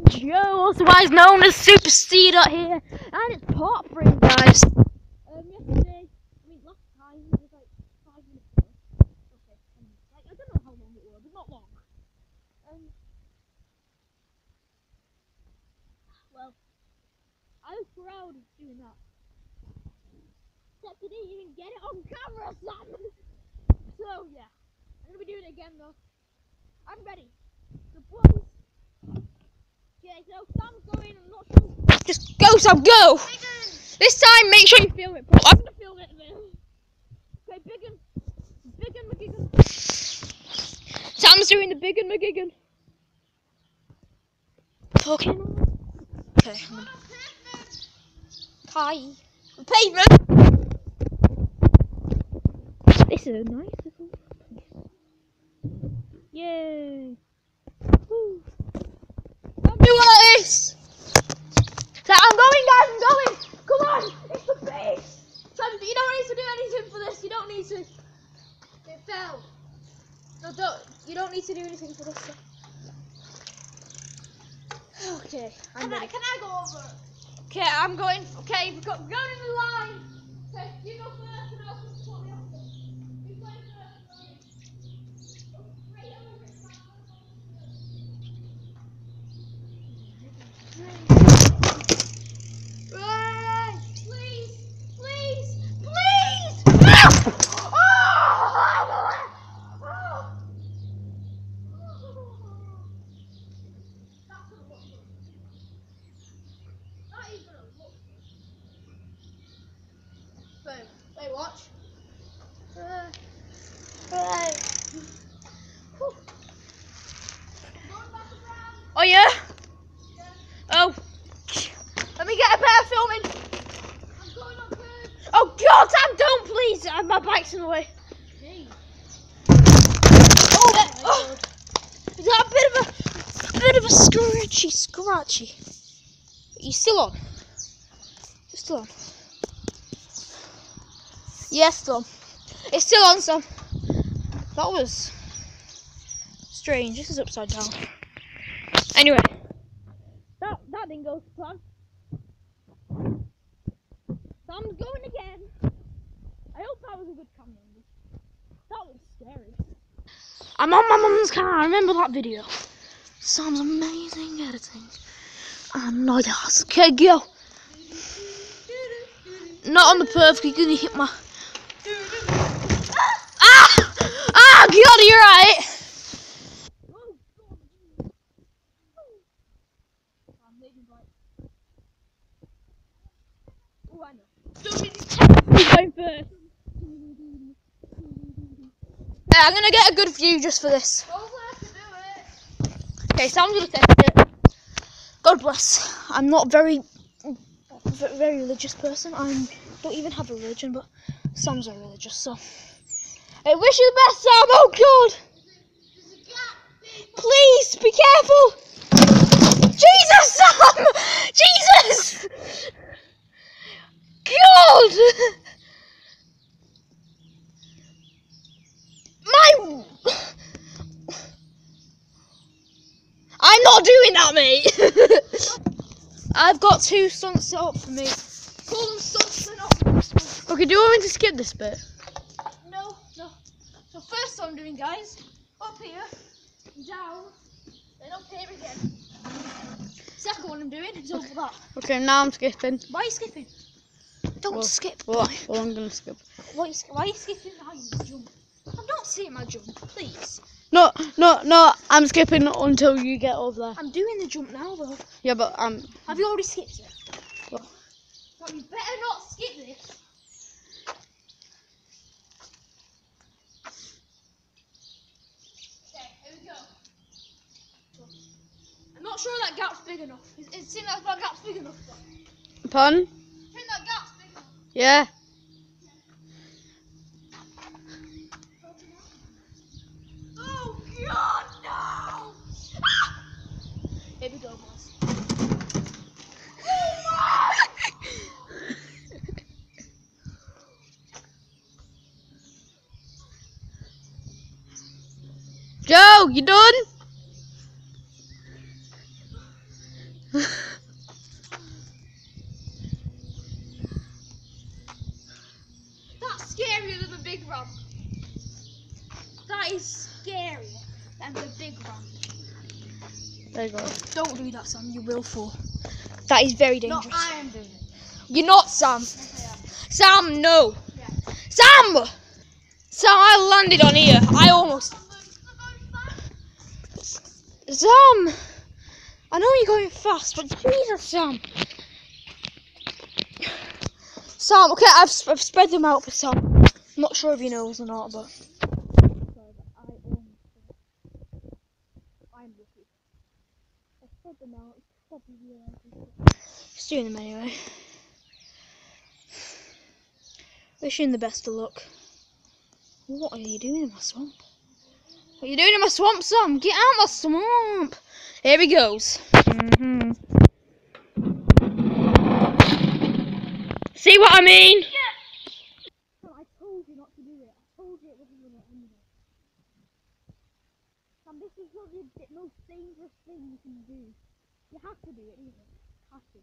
Joe, otherwise known as Super Steed out here, and it's part 3, guys. Yesterday, last time, it was like 5 minutes ago. Okay, I don't know how long it was, but not long. Well, I was proud of doing that. Except I didn't even get it on camera, Sam! So, yeah, I'm gonna be doing it again though. I'm ready. The boys. Okay, so Sam's going, I'm not sure. Just go, Sam, go! This time, make sure you film it. I'm gonna film it a bit. Okay, Big and McGigan. Sam's doing the Big and McGigan. Talking. Okay. Hi. The pavement. This is a nice little place. Yay. Woo. Don't do all this. So I'm going, guys. I'm going. Come on. It's the base. You don't need to do anything for this. You don't need to. It fell. No, don't. You don't need to do anything for this. Okay. Can I go over? Okay, I'm going. Okay, we're going in the line. Okay, you go first and I'll just put me after. You go first. Go straight over it. Right. Please. Wait, watch. Oh yeah? Oh. Let me get a better filming. I'm going on first. Oh God, Sam, don't please. My bike's in the way. Hey. Oh. Is that a bit of a scratchy? Are you still on? You're still on. Yes, Tom. It's still on, Sam. That was strange. This is upside down. Anyway, that didn't go to plan. Sam's going again. I hope that was a good camera angle. That was scary. I'm on my mum's car. I remember that video. Sam's amazing editing. And I just okay, go. Not on the perf. You're gonna hit my. God, you're right. Oh, I know. He's going first. I'm gonna get a good view just for this. Okay, so I'm gonna test it. God bless. I'm not very religious person. I don't even have a religion, but Sam's very religious, so. I wish you the best, Sam. Oh God! Please be careful. Jesus, Sam! Jesus! God! I'm not doing that, mate. I've got 2 stunts set up for me. Call them stunts, they're not stunts. Okay, do you want me to skip this bit? No. So first I'm doing, guys, up here, down, then up here again. Second one I'm doing is over that. Okay, now I'm skipping. Why are you skipping? Don't skip. Well, I'm gonna skip. Why are you skipping now? You jump. I'm not seeing my jump, please. No, I'm skipping until you get over there. I'm doing the jump now, though. Yeah, but have you already skipped it? Well, you better not skip this. Okay, here we go. I'm not sure that gap's big enough. It seems like that gap's big enough. Pardon? I think that gap's big enough. Yeah. Oh God, no! Ah! Here we go, boys. Joe, you done? That's scarier than the big ramp. That is scarier than the big ramp. There you go. Don't do that, Sam. You will fall. That is very dangerous. No, I am doing it. You're not, Sam. Yes, I am. Sam, no. Yeah. Sam! Sam, I landed on here. I almost... Sam! I know you're going fast, but Jesus, Sam. Sam, okay, I've spread them out for Sam. I'm not sure if he knows or not, but... I'm lucky. I spread them out. Just doing them anyway. Wish you the best of luck. What are you doing in my swamp? What are you doing in my swamp, Sam? Get out of my swamp! Here he goes. See what I mean? Yeah. I told you not to do it. I told you it wasn't going to end it. Sam, this is probably the most dangerous thing you can do. You have to do it, either. Have to.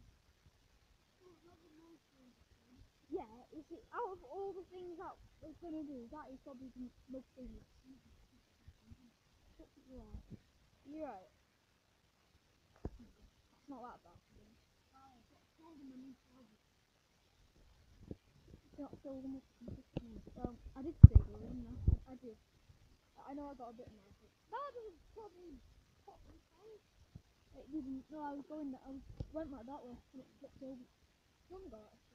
Yeah, is it out of all the things that we're going to do, that is probably the most dangerous. You're right. It's not that bad. Not so much. I did say though, didn't I? I did. I know I got a bit mad. That was probably pop me fine. It didn't. No, I was going. I went like that way and it flipped over. One got it.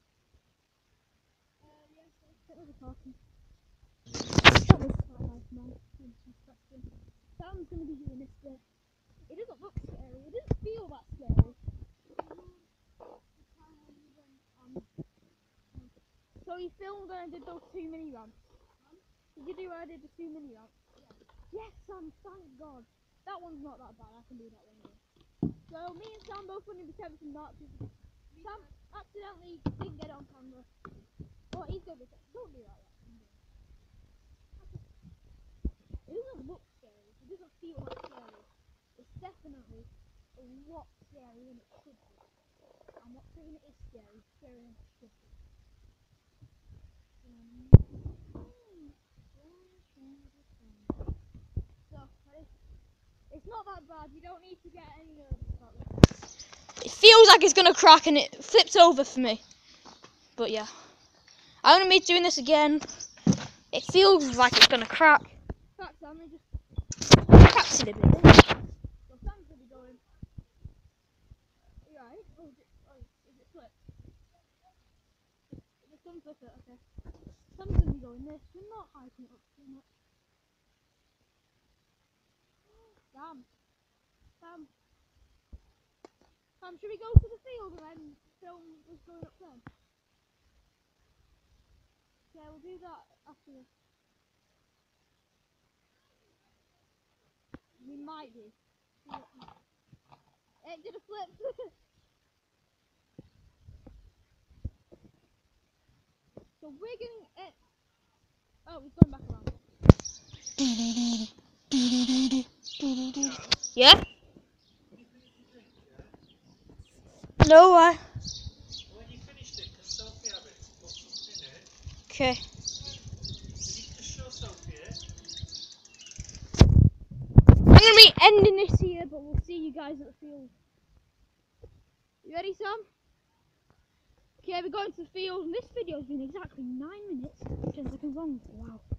Yes. It was a talking. That was quite nice, man. Sam's gonna be doing this bit. It doesn't look scary. It doesn't feel that scary. So you filmed when I did those 2 mini ramps. Did you do when I did the 2 mini ramps? Yeah. Yes, Sam, thank God. That one's not that bad. I can do that one again. So me and Sam both went into Kempton Darts. Sam accidentally didn't get it on camera. Oh, he's gonna be. Don't do that. It doesn't look scary. It doesn't feel that scary. It's definitely a lot scarier than it should be. I'm not saying it is scary. It's scarier than it should be. It's not that bad, you don't need to get any nervous about it. It feels like it's gonna crack and it flips over for me. But yeah. I'm gonna be doing this again. It feels like it's gonna crack. Crack, Sam, it just cracks it a bit. So Sam's gonna be going. Are you right? Oh, is it flipped? Just unflip it, okay. Sam's gonna be going this. We're not hiking it up too much. Sam, should we go to the field and then film us going up there? Yeah, we'll do that after this. We might do. It did a flip. So we're going it. Oh, he's going back around. Yeah? No, why? When you finished it, can Sophie have it? Put something in it. Okay. Can you just show Sophie it? I'm going to be ending this here, but we'll see you guys at the field. You ready, Sam? Okay, we're going to the field, and this video's been exactly 9 minutes, 10 seconds long. Wow.